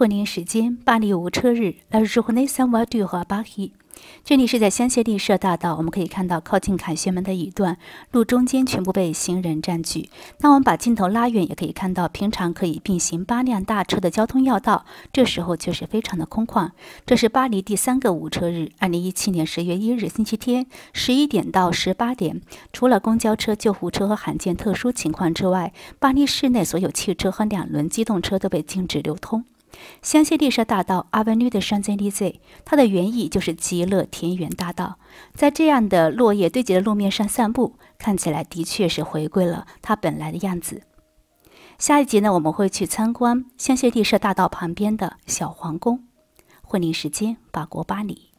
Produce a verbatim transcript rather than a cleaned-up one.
婚礼时间：巴黎无车日 ，La journée sans voiture à Paris。这里是在香榭丽舍大道，我们可以看到靠近凯旋门的一段路中间全部被行人占据。当我们把镜头拉远，也可以看到平常可以并行八辆大车的交通要道，这时候却是非常的空旷。这是巴黎第三个无车日，二零一七年十月一日星期天十一点到十八点，除了公交车、救护车和罕见特殊情况之外，巴黎市内所有汽车和两轮机动车都被禁止流通。香榭丽舍大道 Avenue de Champs-Élysées， 它的原意就是极乐田园大道。在这样的落叶堆积的路面上散步，看起来的确是回归了它本来的样子。下一集呢，我们会去参观香榭丽舍大道旁边的小皇宫。婚礼时间：法国巴黎。